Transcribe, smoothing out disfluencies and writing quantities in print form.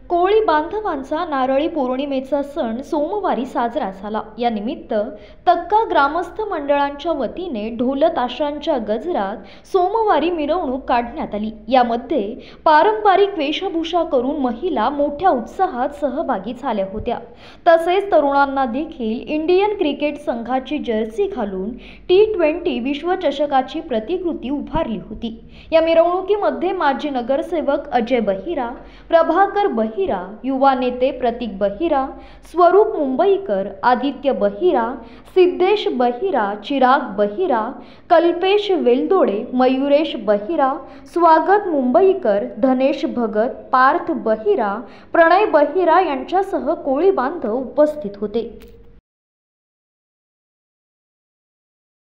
कोळी बांधवांचा नारळी पौर्णिमेचा सण सोमवारी साजरा झाला। या निमित्त तक्का ग्रामस्थ मंडळांच्या वतीने ढोल ताशांच्या गजरात सोमवारी मिरवणूक काढण्यात आली। यामध्ये पारंपरिक वेशभूषा करून महिला मोठ्या उत्साहात सहभागी झाल्या होत्या। तसेच तरुणांना देखील इंडियन क्रिकेट संघाची जर्सी घालून T20 विश्वचषकाची प्रतिकृती उभारली होती। या मिरवणुकीमध्ये माजी नगरसेवक अजय बहिरा, प्रभाकर बहिरा, युवा नेते प्रतीक बहिरा, स्वरूप मुंबईकर, आदित्य बहिरा, सिद्धेश बहिरा, चिराग बहिरा, कल्पेश वेलदोडे, मयुरेश बहिरा, स्वागत मुंबईकर, धनेश भगत, पार्थ बहिरा, प्रणय बहिरा यांच्यासह कोळी बांधव उपस्थित होते।